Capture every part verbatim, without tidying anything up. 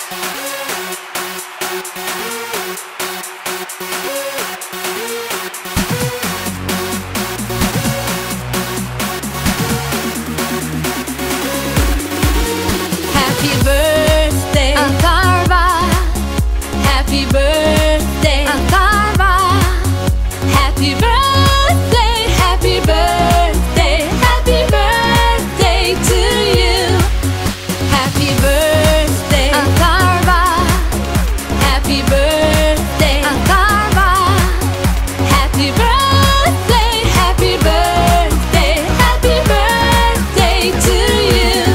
Happy birthday, ATHARVA. Happy birthday, ATHARVA. Happy birthday, happy birthday, happy birthday to you. Happy birthday, ATHARVA. Happy birthday, ATHARVA. Happy birthday, happy birthday, happy birthday to you.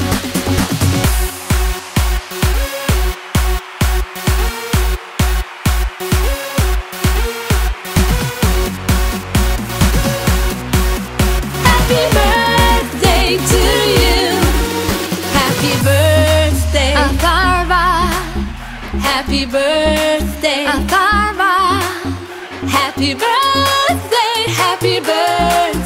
Happy birthday to you. Happy birthday, ATHARVA. Happy birthday, ATHARVA. Happy birthday, happy birthday.